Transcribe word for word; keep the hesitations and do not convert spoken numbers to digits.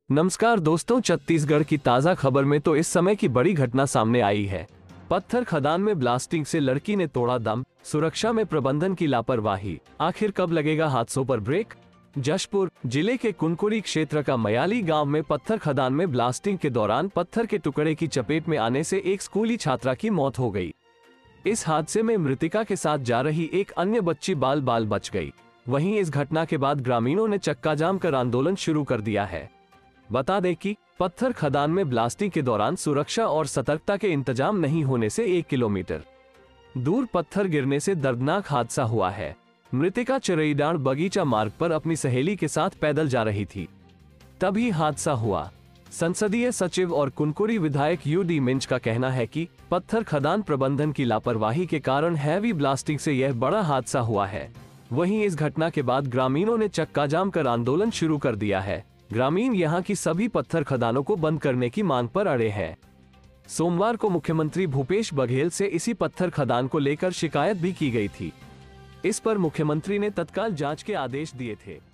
नमस्कार दोस्तों, छत्तीसगढ़ की ताजा खबर में तो इस समय की बड़ी घटना सामने आई है। पत्थर खदान में ब्लास्टिंग से लड़की ने तोड़ा दम, सुरक्षा में प्रबंधन की लापरवाही। आखिर कब लगेगा हादसों पर ब्रेक? जशपुर जिले के कुनकुरी क्षेत्र का मयाली गांव में पत्थर खदान में ब्लास्टिंग के दौरान पत्थर के टुकड़े की चपेट में आने से एक स्कूली छात्रा की मौत हो गई। इस हादसे में मृतिका के साथ जा रही एक अन्य बच्ची बाल बाल बच गई। वहीं इस घटना के बाद ग्रामीणों ने चक्का जाम कर आंदोलन शुरू कर दिया है। बता दें कि पत्थर खदान में ब्लास्टिंग के दौरान सुरक्षा और सतर्कता के इंतजाम नहीं होने से एक किलोमीटर दूर पत्थर गिरने से दर्दनाक हादसा हुआ है। मृतिका चिरईडांड बगीचा मार्ग पर अपनी सहेली के साथ पैदल जा रही थी, तभी हादसा हुआ। संसदीय सचिव और कुनकुरी विधायक यू डी मिंज का कहना है कि पत्थर खदान प्रबंधन की लापरवाही के कारण हैवी ब्लास्टिंग से यह बड़ा हादसा हुआ है। वहीं इस घटना के बाद ग्रामीणों ने चक्का जाम कर आंदोलन शुरू कर दिया है। ग्रामीण यहां की सभी पत्थर खदानों को बंद करने की मांग पर अड़े हैं। सोमवार को मुख्यमंत्री भूपेश बघेल से इसी पत्थर खदान को लेकर शिकायत भी की गई थी। इस पर मुख्यमंत्री ने तत्काल जांच के आदेश दिए थे।